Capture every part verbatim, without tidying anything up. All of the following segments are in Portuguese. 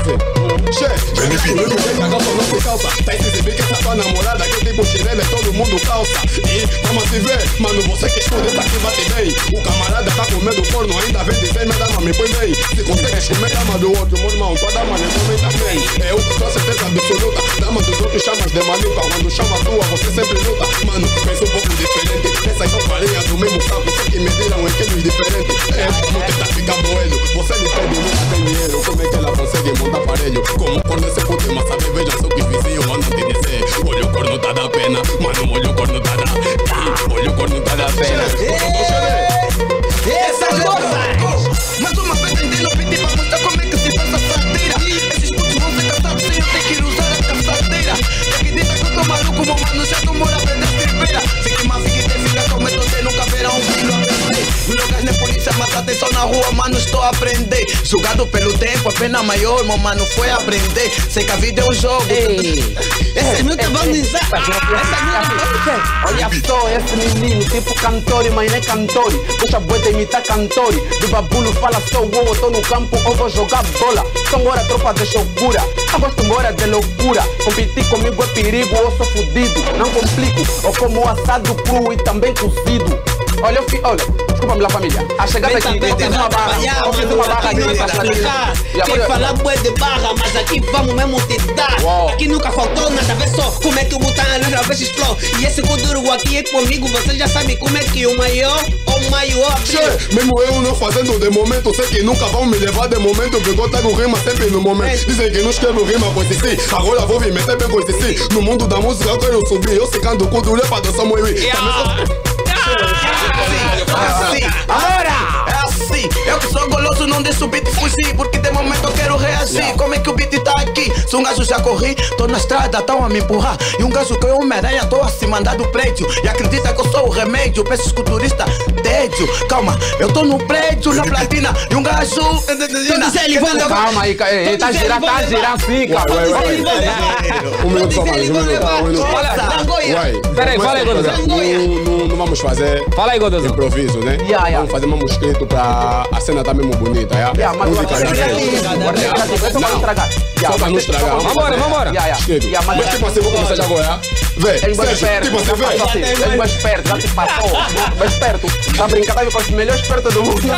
fazer? Che, benefício, não tem cagão, não se calça. Tá exibir que essa tua namorada, que tipo chinelo, todo mundo calça. E vamos se ver, mano, você que esconde, tá aqui bate bem. O camarada tá comendo corno, ainda vem dizer, minha dama, me põe bem. Se consegues comer dama do outro, meu irmão, tua dama me come também. Eu, tua certeza absoluta, dama dos outros chamas de maluca. Quando chama a tua, você sempre luta. Mano, pensa um pouco diferente. Essas são farinhas do mesmo saco, só que mediram em quilos diferentes. É, não tenta ficar boelho, você lhe pede, nunca tem dinheiro. Como é que ela consegue montar aparelho? Como corno esse puto, mas sabe, veja só que os vizinhos mandam te dizer. Olha o corno tá da pena, mano, olha o corno tá da... Tá, olha o corno tá da pena. Essas moças! Mas uma vez entendo, pedi pra mostrar como é que se faz a sadeira. Esses putos vão ser caçados sem eu ter que usar a caçadeira. Acredita que eu tô maluco, meu mano, já tô mora aprender estribeira. Fique mais, fique ter, fica com medo de nunca verá um filho aprender. No lugar nem polícia, mas atenção na rua, mano, estou a aprender. Julgado pelo tempo, a pena maior, meu mano, foi aprender. Sei que a vida é um jogo. Esse meu tá bom dizer. Olha só esse menino, tipo cantori, mas não é cantori. Puxa boi de imitar cantori. Do babulo fala só o eu tô no campo ou vou jogar bola. São embora tropa de chocura. Eu gosto embora de loucura. Competir comigo é perigo, eu sou fudido. Não complico, eu como assado cru e também cozido. Olha, eu fi, olha, desculpa-me lá, família. A chegada aqui, eu fiz uma barra. Eu fiz uma barra aqui pra platina. Quem falar bué de barra, mas aqui vamos mesmo te dar. Aqui nunca faltou nada, vê só como é que o botar a letra vezes flow. E esse Kuduro aqui é comigo, você já sabe como é que o maior, o maior. Che, mesmo eu não fazendo de momento, sei que nunca vão me levar de momento, porque eu trago rima sempre no momento. Dizem que não escrevo rima com esse sim, agora vou me meter bem com esse sim. No mundo da música eu quero subir, eu secando Kuduro é pra dançar meu i. Assim, agora! É assim, eu que sou goloso, não deixo o beat fugir, porque de momento eu quero reagir. Yeah. Como é que o beat tá aqui? Sou um gajo já corri, tô na estrada, tão a me empurrar. E um gajo que é Homem-Aranha, tô assim mandado prédio. E acredita que eu sou o remédio, peço esculturista, tédio. Calma, eu tô no prédio, na platina. E um gajo. Calma aí, ele tá girando, tá girando assim, calma. Um minuto só mais, um minuto. Um minuto. Peraí, fala aí, Godozão. Não vamos fazer. Fala aí, Godozão. Improviso, né? Yeah, yeah. Vamos fazer mesmo escrito pra a cena tá mesmo bonita, yeah? Yeah, mas música guarda negativo, é só pra não estragar. Só pra não estragar. Vambora, vambora. Escrito. Mas tipo assim, vou começar já agora. Vê, ele vai esperto, tipo assim, vê. Ele vai esperto, já te passou. Vai esperto. Tá brincando aí com os melhores espertos do mundo.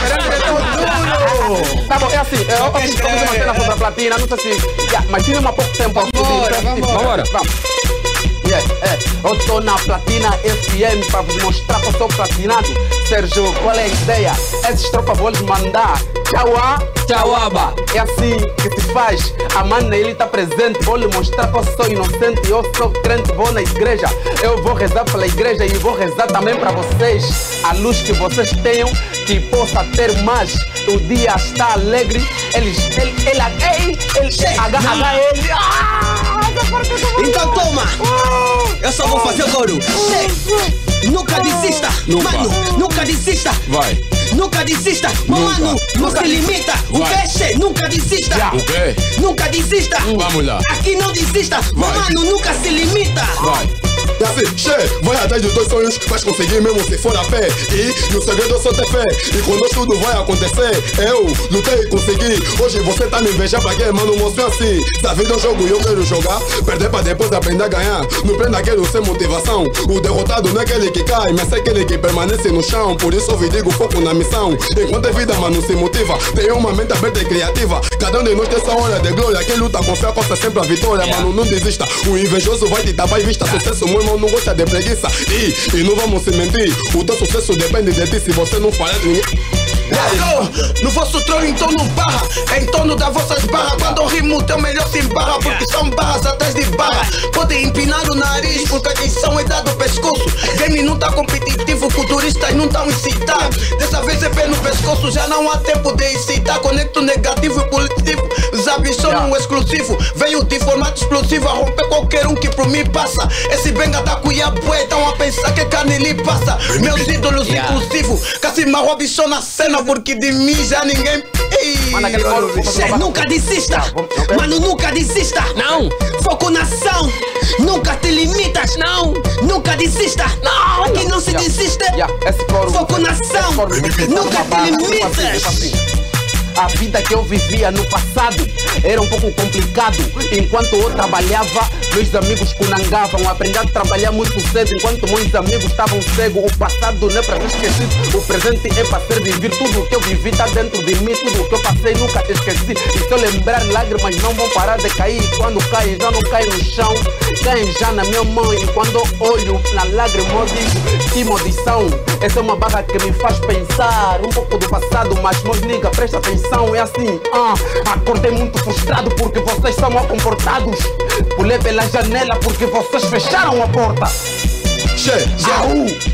Tá bom, é assim, eu fiz uma cena sobre a platina, não sei se... Mas tive um pouco tempo. Vambora, vambora. Yeah, é. Eu tô na Platina F M pra vos mostrar que eu sou platinado. Sérgio, qual é a ideia? Essa estrofa vou lhes mandar. Tchauá, tchauaba. É assim que se faz. A mana ele tá presente. Vou lhe mostrar que eu sou inocente. Eu sou crente, vou na igreja. Eu vou rezar pela igreja e vou rezar também pra vocês. A luz que vocês tenham, que possa ter mais. O dia está alegre. Eles, ele, ele, ele, ele, agarra ele. Então toma! Eu só vou fazer o coro. Nunca desista! Nunca. Mano, nunca desista! Vai! Nunca desista! Mano, não se limita! O peixe, nunca desista! O quê? Nunca desista! Vamos lá! Aqui não desista! Vai. Mano, nunca se limita! Vai! E assim, che, vai atrás dos teus sonhos, vais conseguir mesmo se for a pé. E no segredo é só ter fé. E quando tudo vai acontecer, eu lutei e consegui. Hoje você tá me invejando pra quê, mano? Mostrou assim. Se a vida é um jogo e eu quero jogar, perder pra depois aprender a ganhar. Não prenda aquele sem motivação. O derrotado não é aquele que cai, mas é aquele que permanece no chão. Por isso eu digo foco na missão. Enquanto a vida, mano, se motiva, tem uma mente aberta e criativa. Cada um de nós tem essa hora de glória. Quem luta com fé alcança sempre a vitória, yeah. Mano, não desista. O invejoso vai te dar mais vista. Sucesso, meu irmão, não gosta de preguiça. E, e não vamos se mentir, o teu sucesso depende de ti. Se você não falar de ninguém. No vosso trono em torno barra, em torno das vossas barras. Quando eu rimo, teu melhor se embarra, porque são barras atrás de barra. Podem empinar o nariz, porque a atenção é dada o pescoço. Game não tá competitivo, futuristas não tão excitados. Dessa vez é pé no pescoço, já não há tempo de excitar. Conecto negativo e positivo, desabiciono um exclusivo. Veio de formato explosivo a romper qualquer um que por mim passa. Esse benga da cuiabué, estão a pensar que carne lhe passa. Meus ídolos inclusivo, casi marro bicho na cena, porque de mim já ninguém... Che, nunca desista! Mano, nunca desista! Não! Foco na ação! Nunca te limitas! Não! Nunca desista! Não! Aqui não se desiste! Foco na ação! Nunca te limitas! A vida que eu vivia no passado era um pouco complicado. Enquanto eu trabalhava, meus amigos cunangavam. Aprendi a trabalhar muito cedo, enquanto meus amigos estavam cegos. O passado não é para ser esquecido, o presente é para ser vivido. Tudo o que eu vivi está dentro de mim, tudo o que eu passei nunca esqueci. E se eu lembrar, lágrimas não vão parar de cair. Quando caem, já não caem no chão, caem já na minha mão. E quando eu olho na lágrima, eu digo, que maldição. Essa é uma barra que me faz pensar um pouco do passado, mas meus nigga, presta atenção, é assim, ah, acordei muito frustrado porque vocês são mal comportados. Pulei pela janela porque vocês fecharam a porta. Che, Zé,